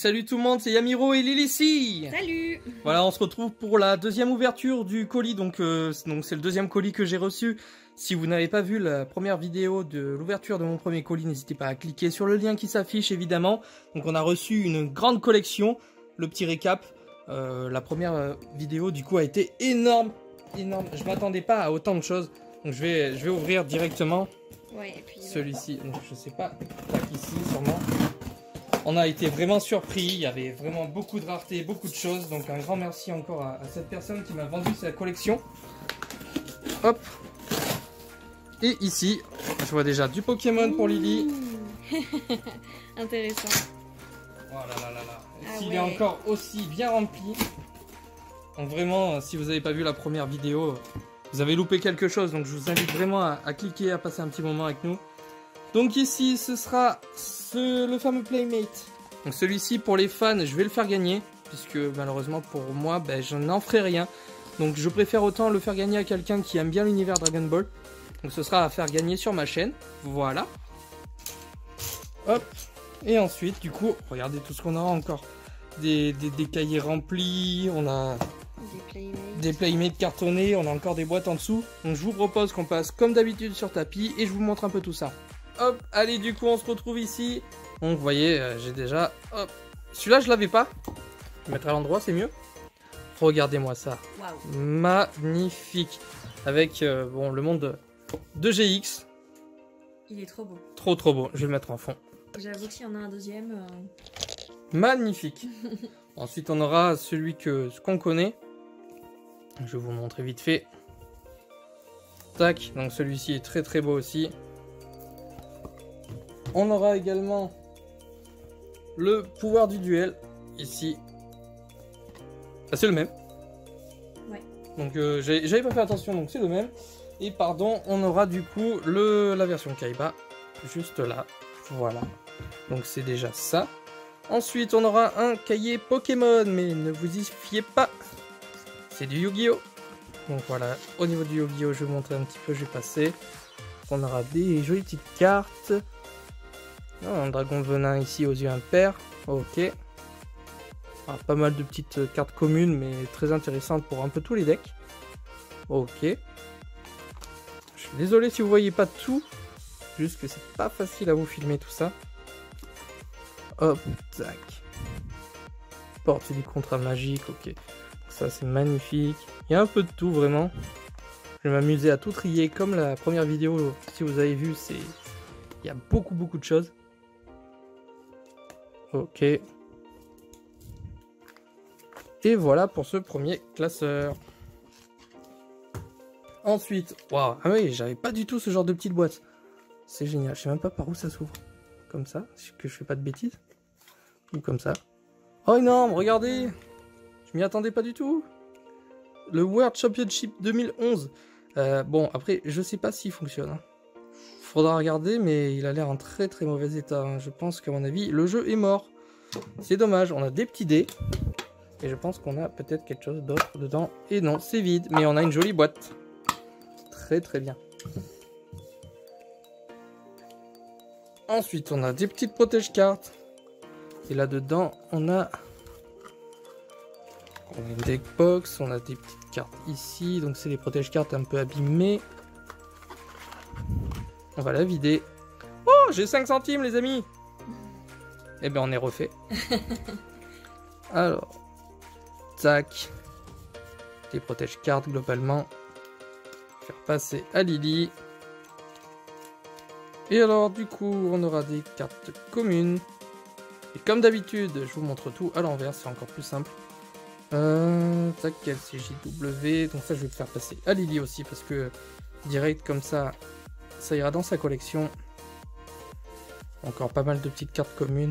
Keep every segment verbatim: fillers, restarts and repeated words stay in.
Salut tout le monde, c'est Yamiro et Lily ici. Salut. Voilà, on se retrouve pour la deuxième ouverture du colis, donc euh, donc c'est le deuxième colis que j'ai reçu. Si vous n'avez pas vu la première vidéo de l'ouverture de mon premier colis, n'hésitez pas à cliquer sur le lien qui s'affiche évidemment. Donc on a reçu une grande collection, le petit récap. Euh, la première euh, vidéo du coup a été énorme, énorme. Je m'attendais pas à autant de choses, donc je vais, je vais ouvrir directement ouais, et puis, celui-ci. Donc je sais pas, tac ici sûrement. On a été vraiment surpris, il y avait vraiment beaucoup de raretés, beaucoup de choses. Donc un grand merci encore à, à cette personne qui m'a vendu sa collection. Hop. Et ici, je vois déjà du Pokémon pour Lily. Intéressant. Oh là là là là. Ah S'il ouais. est encore aussi bien rempli. Donc vraiment, si vous n'avez pas vu la première vidéo, vous avez loupé quelque chose. Donc je vous invite vraiment à, à cliquer, à passer un petit moment avec nous. Donc ici, ce sera ce, le fameux Playmate. Donc celui-ci, pour les fans, je vais le faire gagner. Puisque malheureusement, pour moi, ben, je n'en ferai rien. Donc je préfère autant le faire gagner à quelqu'un qui aime bien l'univers Dragon Ball. Donc ce sera à faire gagner sur ma chaîne. Voilà. Hop. Et ensuite, du coup, regardez tout ce qu'on aura encore. Des, des, des cahiers remplis, on a Des playmates. des playmates cartonnés, on a encore des boîtes en dessous. Donc je vous propose qu'on passe comme d'habitude sur tapis et je vous montre un peu tout ça. Hop, allez, du coup on se retrouve ici. Donc vous voyez, euh, j'ai déjà... Hop, celui-là je l'avais pas. Je vais mettre à l'endroit, c'est mieux. Regardez-moi ça. Waouh. Magnifique. Avec euh, bon, le monde de G X. Il est trop beau. Trop trop beau, je vais le mettre en fond. J'avoue qu'il y en a un deuxième. Euh... Magnifique. Ensuite on aura celui que ce qu'on connaît. Je vais vous montrer vite fait. Tac, donc celui-ci est très très beau aussi. On aura également le pouvoir du duel ici. Ah, c'est le même. Ouais. Donc euh, j'avais pas fait attention, donc c'est le même. Et pardon, on aura du coup le, la version Kaiba juste là. Voilà. Donc c'est déjà ça. Ensuite, on aura un cahier Pokémon, mais ne vous y fiez pas. C'est du Yu-Gi-Oh! Donc voilà, au niveau du Yu-Gi-Oh! Je vais vous montrer un petit peu, je vais passer. On aura des jolies petites cartes. Oh, un dragon venin ici aux yeux impairs. Ok. Alors, pas mal de petites cartes communes, mais très intéressantes pour un peu tous les decks. Ok. Je suis désolé si vous voyez pas tout. Juste que c'est pas facile à vous filmer tout ça. Hop, tac. Porte du contrat magique, ok. Ça c'est magnifique. Il y a un peu de tout vraiment. Je vais m'amuser à tout trier comme la première vidéo. Si vous avez vu, c'est il y a beaucoup beaucoup de choses. Ok. Et voilà pour ce premier classeur. Ensuite, waouh, ah oui, j'avais pas du tout ce genre de petite boîte. C'est génial, je sais même pas par où ça s'ouvre. Comme ça, que je fais pas de bêtises. Ou comme ça. Oh énorme, regardez. Je m'y attendais pas du tout. Le World Championship deux mille onze. Euh, bon, après, je sais pas s'il fonctionne. Hein. Faudra regarder, mais il a l'air en très très mauvais état. Hein. Je pense qu'à mon avis, le jeu est mort. C'est dommage, on a des petits dés. Et je pense qu'on a peut-être quelque chose d'autre dedans. Et non, c'est vide, mais on a une jolie boîte. Très très bien. Ensuite, on a des petites protège-cartes. Et là-dedans, on a... on a une deck box, on a des petites cartes ici. Donc, c'est des protège-cartes un peu abîmées. On va la vider. Oh, j'ai cinq centimes, les amis. Eh bien, on est refait. Alors, tac. Des protège-cartes, globalement. Faire passer à Lily. Et alors, du coup, on aura des cartes communes. Et comme d'habitude, je vous montre tout à l'envers, c'est encore plus simple. Euh, tac, L C J W. Donc ça, je vais le faire passer à Lily aussi, parce que direct comme ça, ça ira dans sa collection. Encore pas mal de petites cartes communes.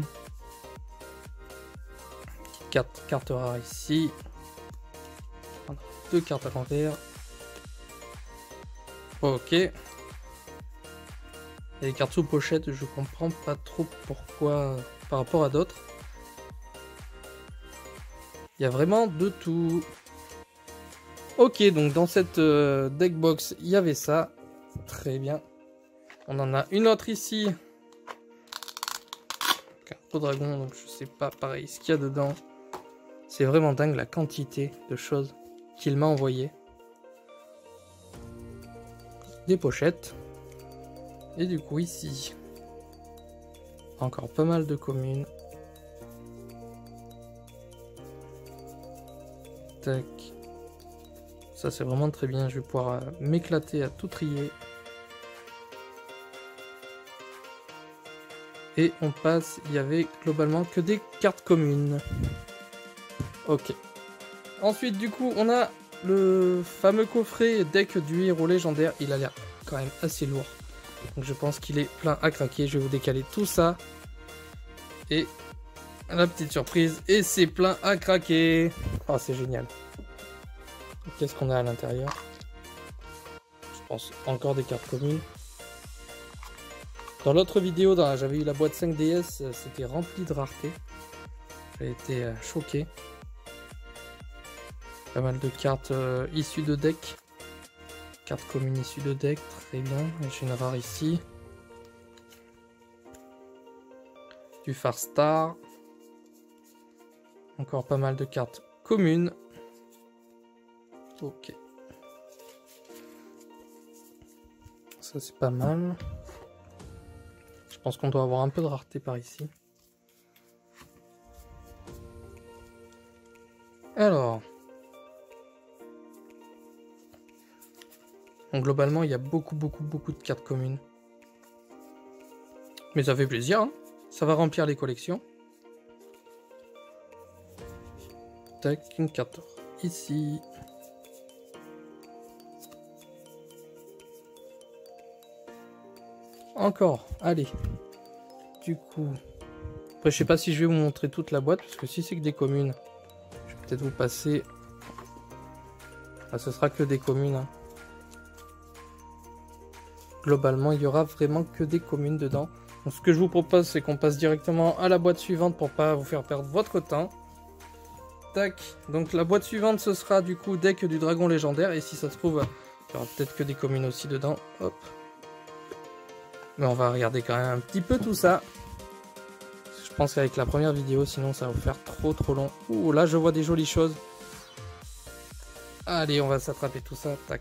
Petite carte, carte rare ici. On a deux cartes à l'envers. Ok. Et les cartes sous pochette, je comprends pas trop pourquoi par rapport à d'autres. Il y a vraiment de tout. Ok, donc dans cette euh, deck box, il y avait ça. Très bien. On en a une autre ici. crypto dragon, donc je sais pas pareil ce qu'il y a dedans. C'est vraiment dingue la quantité de choses qu'il m'a envoyé. Des pochettes. Et du coup ici, encore pas mal de communes. Tac. Ça c'est vraiment très bien, je vais pouvoir euh, m'éclater à tout trier. Et on passe, il y avait globalement que des cartes communes. Ok. Ensuite du coup on a le fameux coffret deck du héros légendaire, il a l'air quand même assez lourd. Donc je pense qu'il est plein à craquer, je vais vous décaler tout ça. Et la petite surprise, et c'est plein à craquer. Oh c'est génial. Qu'est-ce qu'on a à l'intérieur? Je pense encore des cartes communes. Dans l'autre vidéo, j'avais eu la boîte cinq D S, c'était rempli de raretés. J'ai été euh, choqué. Pas mal de cartes euh, issues de deck. Cartes communes issues de deck, très bien. J'ai une rare ici. Du Far Star. Encore pas mal de cartes communes. Ok. Ça c'est pas mal. Je pense qu'on doit avoir un peu de rareté par ici. Alors. Donc globalement il y a beaucoup beaucoup beaucoup de cartes communes. Mais ça fait plaisir, hein. Ça va remplir les collections. Tac, une carte ici. Encore, allez. Du coup, après je sais pas si je vais vous montrer toute la boîte, parce que si c'est que des communes, je vais peut-être vous passer. Ah, ce sera que des communes. Hein. Globalement, il y aura vraiment que des communes dedans. Donc ce que je vous propose, c'est qu'on passe directement à la boîte suivante pour pas vous faire perdre votre temps. Tac. Donc la boîte suivante, ce sera du coup deck du dragon légendaire, et si ça se trouve, il y aura peut-être que des communes aussi dedans. Hop. Mais on va regarder quand même un petit peu tout ça. Je pense qu'avec la première vidéo, sinon ça va vous faire trop trop long. Ouh, là je vois des jolies choses. Allez, on va s'attraper tout ça. Tac.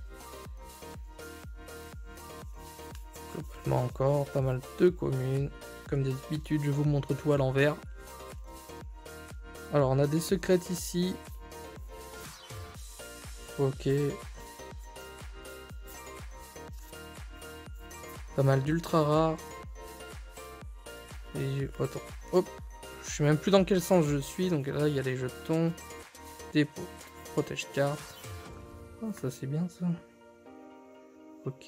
Globalement encore pas mal de communes. Comme d'habitude, je vous montre tout à l'envers. Alors on a des secrètes ici. Ok. Pas mal d'ultra rares. Et attends, hop, je sais même plus dans quel sens je suis. Donc là, il y a les jetons, dépôt, protège carte. Oh, ça c'est bien ça. Ok.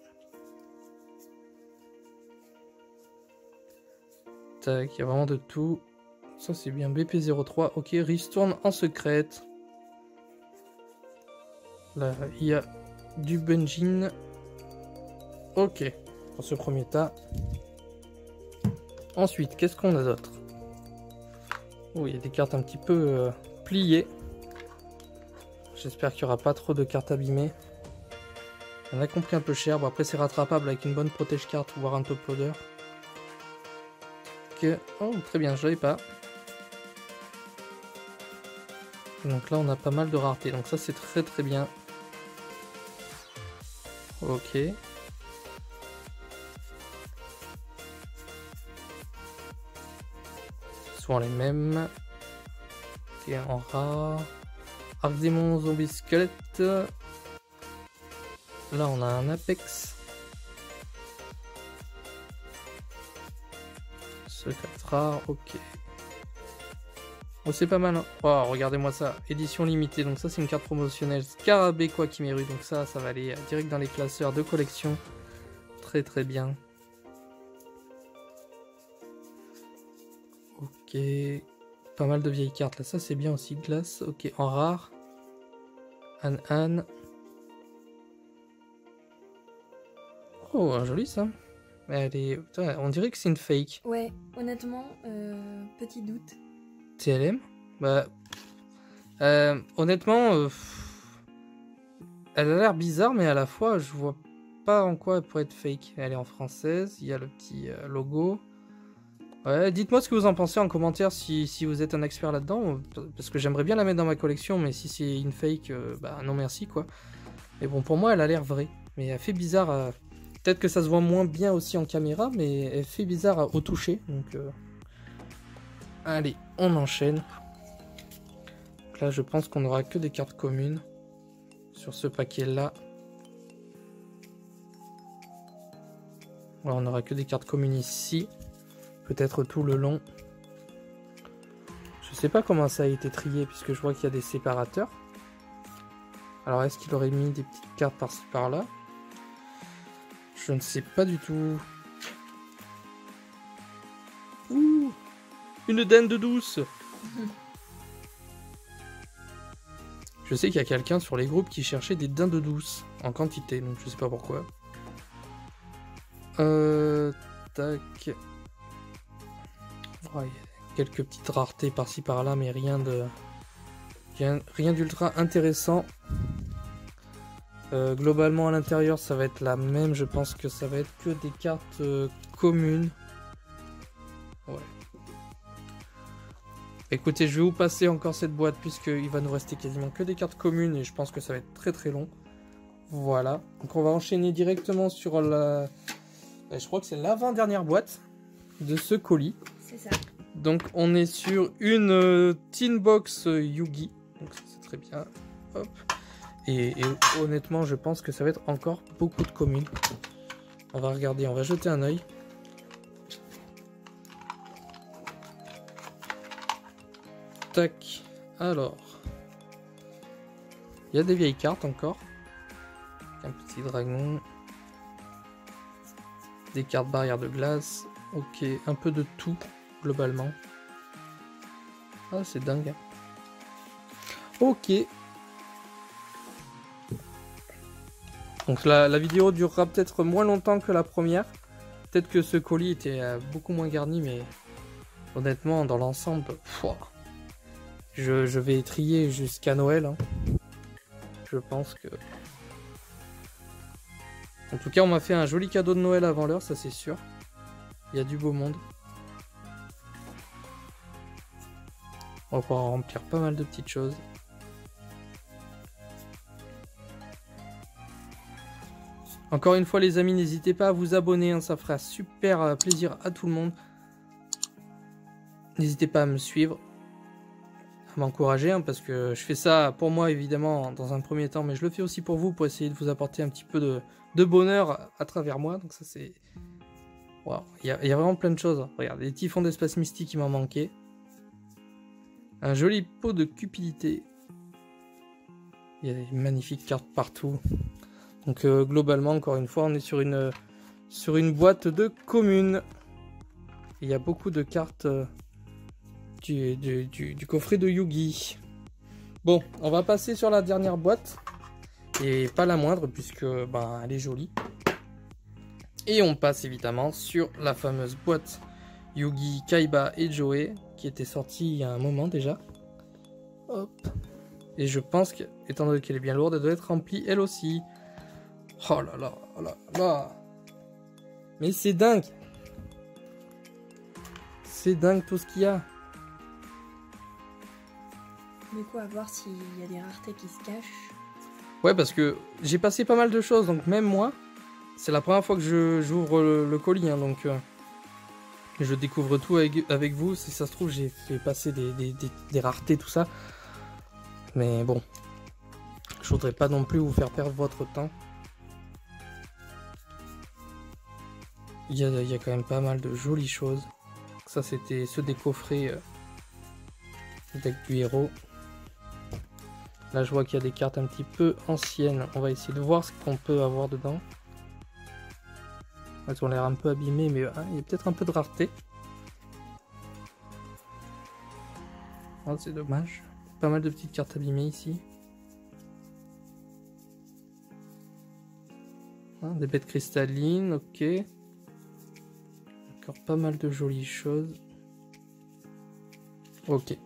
Tac, il y a vraiment de tout. Ça c'est bien. B P zéro trois. Ok, ristourne en secrète. Là, il y a du Bunjin. Ok. Pour ce premier tas. Ensuite, qu'est-ce qu'on a d'autre? Oh, il y a des cartes un petit peu euh, pliées. J'espère qu'il n'y aura pas trop de cartes abîmées. On a compris un peu cher. Bon, après, c'est rattrapable avec une bonne protège carte, voire un top loader. Okay. Oh, très bien, je l'avais pas. Donc là, on a pas mal de raretés. Donc ça, c'est très très bien. Ok. Souvent les mêmes. Et en rare. Arc démon zombie squelette. Là on a un Apex. Secret rare, ok. Oh c'est pas mal hein. Oh, regardez-moi ça. Édition limitée, donc ça c'est une carte promotionnelle. Scarabée quoi qui mérite, donc ça ça va aller direct dans les classeurs de collection. Très très bien. Ok, pas mal de vieilles cartes là, ça c'est bien aussi, glace, ok, en rare. Anne Anne. Oh, joli ça. Elle est... Putain, on dirait que c'est une fake. Ouais, honnêtement, euh, petit doute. T L M. Bah... Euh, honnêtement, euh, elle a l'air bizarre, mais à la fois, je vois pas en quoi elle pourrait être fake. Elle est en française, il y a le petit euh, logo. Ouais, dites-moi ce que vous en pensez en commentaire si, si vous êtes un expert là-dedans, parce que j'aimerais bien la mettre dans ma collection, mais si c'est une fake, euh, bah non merci quoi. Mais bon, pour moi, elle a l'air vraie, mais elle fait bizarre. Euh... Peut-être que ça se voit moins bien aussi en caméra, mais elle fait bizarre au toucher. Donc, euh... allez, on enchaîne. Donc là, je pense qu'on n'aura que des cartes communes sur ce paquet-là. Ouais, on n'aura que des cartes communes ici. Peut-être tout le long. Je sais pas comment ça a été trié, puisque je vois qu'il y a des séparateurs. Alors, est-ce qu'il aurait mis des petites cartes par-ci par-là? Je ne sais pas du tout. Ouh, une dinde douce. Je sais qu'il y a quelqu'un sur les groupes qui cherchait des dindes douces en quantité, donc je sais pas pourquoi. Euh, tac. Ouais, quelques petites raretés par-ci par-là, mais rien de rien, rien d'ultra intéressant. Euh, globalement à l'intérieur ça va être la même, je pense que ça va être que des cartes euh, communes. Ouais. Écoutez, je vais vous passer encore cette boîte puisqu'il va nous rester quasiment que des cartes communes et je pense que ça va être très très long. Voilà, donc on va enchaîner directement sur la... Je crois que c'est l'avant-dernière boîte de ce colis. C'est ça. Donc on est sur une euh, Teen Box euh, Yu-Gi, donc c'est très bien. Hop. Et, et honnêtement, je pense que ça va être encore beaucoup de communes. On va regarder, on va jeter un œil. Tac. Alors, il y a des vieilles cartes encore. Un petit dragon. Des cartes barrières de glace. Ok, un peu de tout globalement. Ah, c'est dingue. Ok. Donc la, la vidéo durera peut-être moins longtemps que la première. Peut-être que ce colis était euh, beaucoup moins garni, mais honnêtement, dans l'ensemble, je, je vais trier jusqu'à Noël. Hein. Je pense que... En tout cas, on m'a fait un joli cadeau de Noël avant l'heure, ça c'est sûr. Il y a du beau monde. On va pouvoir remplir pas mal de petites choses. Encore une fois les amis, n'hésitez pas à vous abonner, hein, ça fera super plaisir à tout le monde. N'hésitez pas à me suivre, à m'encourager, hein, parce que je fais ça pour moi évidemment dans un premier temps, mais je le fais aussi pour vous, pour essayer de vous apporter un petit peu de, de bonheur à travers moi. Donc ça c'est... Waouh, il y, y a vraiment plein de choses. Regarde, des typhons d'espace mystique qui m'en manquaient. Un joli pot de cupidité. Il y a des magnifiques cartes partout. Donc euh, globalement, encore une fois, on est sur une, sur une boîte de communes. Il y a beaucoup de cartes euh, du, du, du, du coffret de Yu-Gi. Bon, on va passer sur la dernière boîte. Et pas la moindre, puisque ben, elle est jolie. Et on passe évidemment sur la fameuse boîte Yu-Gi Kaiba et Joey, qui était sortie il y a un moment déjà. Hop. Et je pense que, étant donné qu'elle est bien lourde, elle doit être remplie elle aussi. Oh là là, oh là là. Mais c'est dingue. C'est dingue tout ce qu'il y a. Du coup, à voir s'il y a des raretés qui se cachent. Ouais, parce que j'ai passé pas mal de choses, donc même moi, c'est la première fois que je j'ouvre le, le colis, hein, donc euh, je découvre tout avec, avec vous. Si ça se trouve, j'ai fait passer des, des, des, des raretés, tout ça. Mais bon, je voudrais pas non plus vous faire perdre votre temps. Il y a, il y a quand même pas mal de jolies choses. Ça, c'était ceux des coffrets euh, deck du héros. Là, je vois qu'il y a des cartes un petit peu anciennes. On va essayer de voir ce qu'on peut avoir dedans. Elles ont l'air un peu abîmées, mais hein, il y a peut-être un peu de rareté. Oh, c'est dommage. Pas mal de petites cartes abîmées ici. Hein, des bêtes cristallines, ok. Encore pas mal de jolies choses. Ok.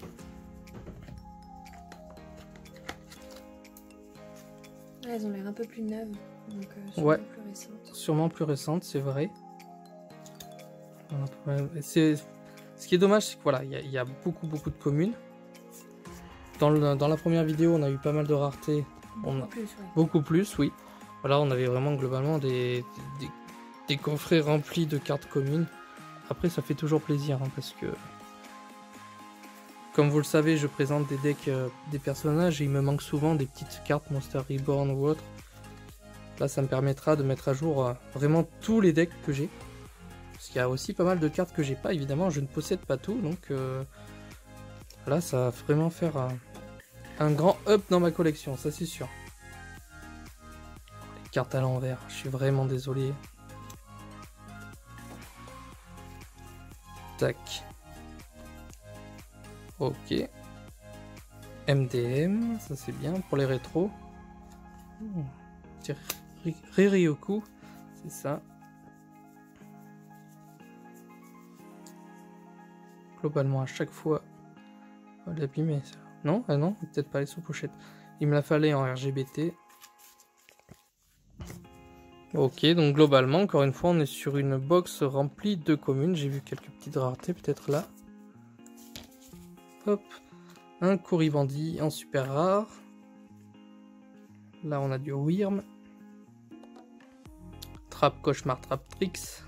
Elles ont l'air un peu plus neuves, donc euh, sûrement ouais. plus récentes. Sûrement plus récentes, c'est vrai. C'est... Ce qui est dommage, c'est que voilà, il y, y a beaucoup beaucoup de communes. Dans, le, dans la première vidéo, on a eu pas mal de raretés. Beaucoup on a... plus, ouais. Beaucoup plus, oui. Voilà, on avait vraiment globalement des, des, des coffrets remplis de cartes communes. Après, ça fait toujours plaisir, hein, parce que... Comme vous le savez, je présente des decks, euh, des personnages, et il me manque souvent des petites cartes Monster Reborn ou autre. Là, ça me permettra de mettre à jour euh, vraiment tous les decks que j'ai. Parce qu'il y a aussi pas mal de cartes que j'ai pas, évidemment, je ne possède pas tout, donc euh, là, ça va vraiment faire un, un grand up dans ma collection, ça c'est sûr. Les cartes à l'envers, je suis vraiment désolé. Tac. Ok. M D M, ça c'est bien pour les rétros. Hmm. Riryoku, c'est ça. Globalement, à chaque fois... Oh, l'abîmer, ça. Non, ah non, peut-être pas les sous-pochettes. Il me la fallait en R G B T. Ok, donc globalement, encore une fois, on est sur une box remplie de communes. J'ai vu quelques petites raretés, peut-être là. Hop. Un Couribandi en super rare. Là, on a du Wyrm. Trap Cauchemar, Trap Trix.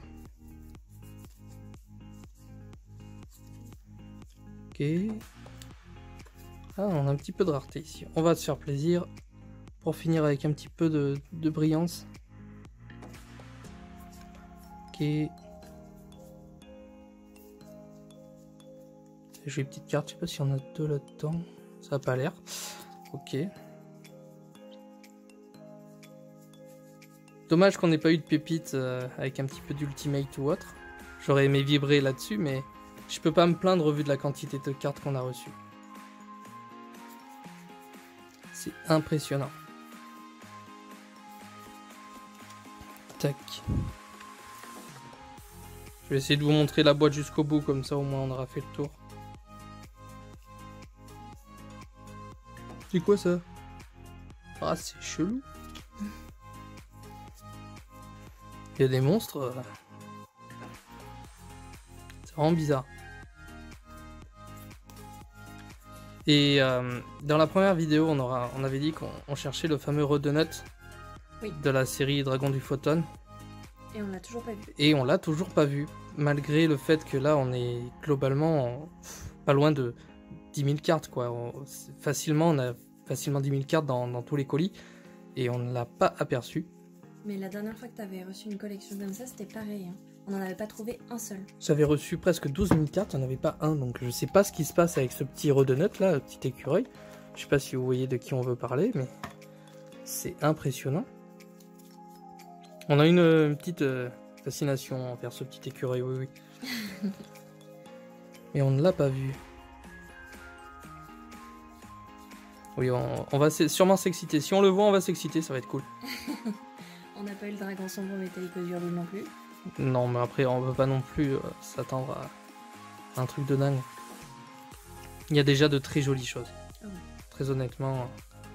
Ok. Ah, on a un petit peu de rareté ici. On va se faire plaisir pour finir avec un petit peu de, de brillance. Ok. J'ai une petite carte, je sais pas s'il y en a deux là-dedans. Ça a pas l'air. Ok. Dommage qu'on n'ait pas eu de pépite euh, avec un petit peu d'ultimate ou autre. J'aurais aimé vibrer là-dessus, mais je peux pas me plaindre au vu de la quantité de cartes qu'on a reçues. C'est impressionnant. Tac. Je vais essayer de vous montrer la boîte jusqu'au bout, comme ça au moins on aura fait le tour. C'est quoi ça? Ah, c'est chelou. Il y a des monstres. Euh... C'est vraiment bizarre. Et euh, dans la première vidéo, on, aura, on avait dit qu'on cherchait le fameux Redonut, oui, de la série Dragon du Photon. Et on l'a toujours pas vu. Et on l'a toujours pas vu. Malgré le fait que là, on est globalement en, pas loin de dix mille cartes, quoi. On, facilement, on a facilement dix mille cartes dans, dans tous les colis. Et on ne l'a pas aperçu. Mais la dernière fois que tu avais reçu une collection comme ça, c'était pareil. Hein. On n'en avait pas trouvé un seul. J'avais reçu presque douze mille cartes, il n'y en avait pas un. Donc je sais pas ce qui se passe avec ce petit Redonut là, le petit écureuil. Je sais pas si vous voyez de qui on veut parler, mais c'est impressionnant. On a une, une petite euh, fascination envers ce petit écureuil, oui, oui. Mais on ne l'a pas vu. Oui, on, on va sûrement s'exciter. Si on le voit, on va s'exciter, ça va être cool. On n'a pas eu le dragon sombre métallique aux hurles non plus. Non, mais après, on peut pas non plus euh, s'attendre à un truc de dingue. Il y a déjà de très jolies choses. Oh. Très honnêtement.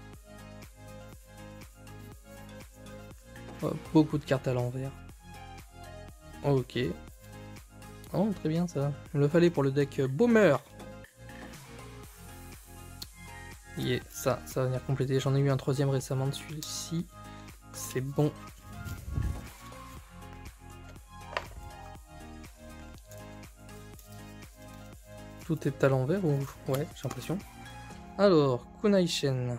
Oh, beaucoup de cartes à l'envers. Ok. Oh, très bien ça. Il me fallait pour le deck Boomer. Yeah, ça, ça va venir compléter. J'en ai eu un troisième récemment de celui-ci. C'est bon. Tout est à l'envers ou... Ouais, j'ai l'impression. Alors, Kunaishen.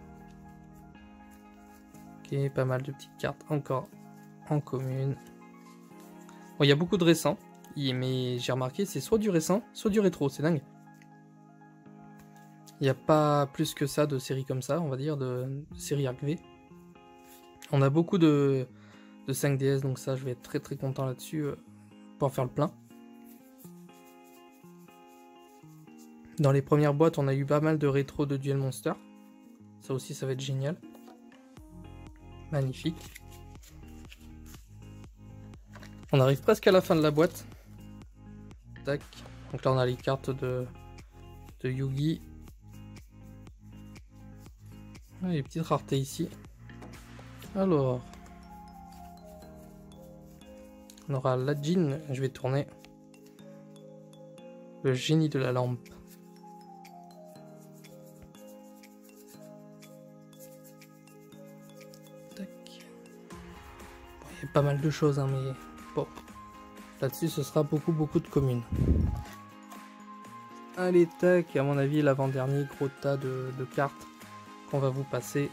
Ok, pas mal de petites cartes encore en commune. Bon, il y a beaucoup de récents, mais j'ai remarqué c'est soit du récent, soit du rétro, c'est dingue. Il n'y a pas plus que ça de séries comme ça, on va dire, de, de séries Arc V. On a beaucoup de, de cinq D S, donc ça, je vais être très très content là-dessus euh, pour faire le plein. Dans les premières boîtes, on a eu pas mal de rétro de Duel Monster. Ça aussi, ça va être génial. Magnifique. On arrive presque à la fin de la boîte. Tac. Donc là, on a les cartes de, de Yugi. Ah, les petites raretés ici. Alors. On aura la Jean. Je vais tourner. Le génie de la lampe. Tac. Bon, il y a pas mal de choses, hein, mais bon. Là-dessus, ce sera beaucoup, beaucoup de communes. Allez, tac. À mon avis, l'avant-dernier gros tas de, de cartes qu'on va vous passer.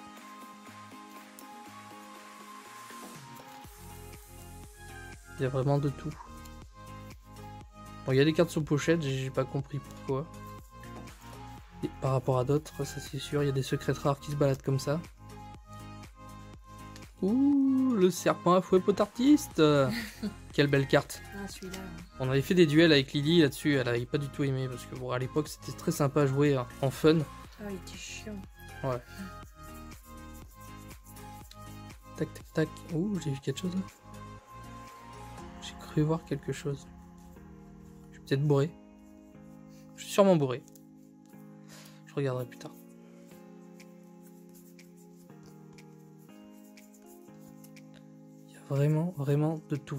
Il y a vraiment de tout. Bon, il y a des cartes sur pochette, j'ai pas compris pourquoi. Et par rapport à d'autres, ça c'est sûr, il y a des secrets rares qui se baladent comme ça. Ouh, le serpent à fouet potartiste. Quelle belle carte. Ah, celui-là. On avait fait des duels avec Lily là-dessus, elle avait pas du tout aimé, parce que bon, à l'époque c'était très sympa à jouer hein, en fun. Ah, il était chiant. Ouais. Tac, tac, tac. Ouh, j'ai vu quelque chose là. J'ai cru voir quelque chose. Je suis peut-être bourré. Je suis sûrement bourré. Je regarderai plus tard. Il y a vraiment, vraiment de tout.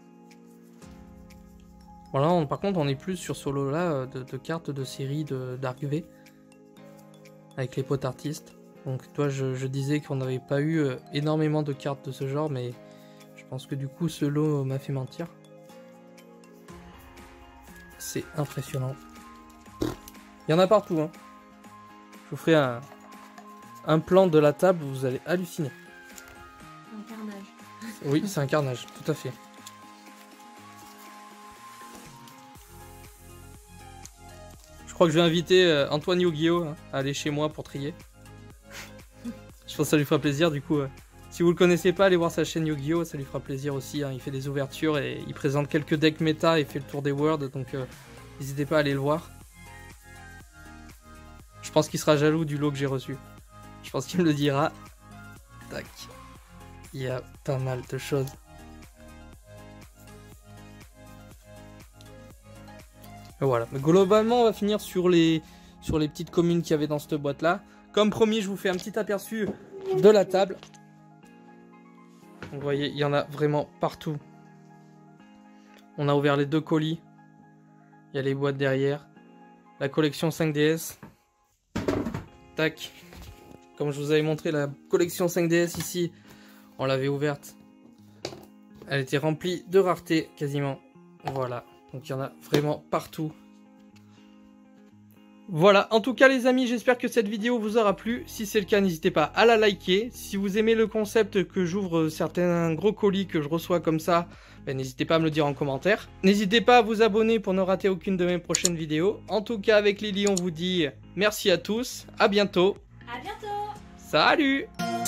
Voilà, on, par contre, on est plus sur ce lot-là de, de cartes de série de Dark V. Avec les potes artistes. Donc, toi, je, je disais qu'on n'avait pas eu euh, énormément de cartes de ce genre, mais je pense que du coup, ce lot m'a fait mentir. C'est impressionnant. Il y en a partout, hein. Je vous ferai un, un plan de la table, vous allez halluciner. Un carnage. Oui, c'est un carnage, tout à fait. Je crois que je vais inviter euh, Antoine Yu-Gi-Oh hein, à aller chez moi pour trier. Je pense que ça lui fera plaisir, du coup. Euh, si vous le connaissez pas, allez voir sa chaîne Yu-Gi-Oh, ça lui fera plaisir aussi. Hein. Il fait des ouvertures et il présente quelques decks méta et fait le tour des worlds, donc euh, n'hésitez pas à aller le voir. Je pense qu'il sera jaloux du lot que j'ai reçu. Je pense qu'il me le dira. Tac. Il y a pas mal de choses. Et voilà. Mais globalement, on va finir sur les, sur les petites communes qu'il y avait dans cette boîte-là. Comme promis, je vous fais un petit aperçu de la table. Vous voyez, il y en a vraiment partout. On a ouvert les deux colis. Il y a les boîtes derrière. La collection cinq D S. Tac. Comme je vous avais montré la collection cinq D S ici, on l'avait ouverte. Elle était remplie de raretés quasiment. Voilà. Donc il y en a vraiment partout. Voilà, en tout cas les amis, j'espère que cette vidéo vous aura plu. Si c'est le cas, n'hésitez pas à la liker. Si vous aimez le concept que j'ouvre certains gros colis que je reçois comme ça, ben, n'hésitez pas à me le dire en commentaire. N'hésitez pas à vous abonner pour ne rater aucune de mes prochaines vidéos. En tout cas, avec Lily, on vous dit merci à tous, à bientôt. À bientôt. Salut!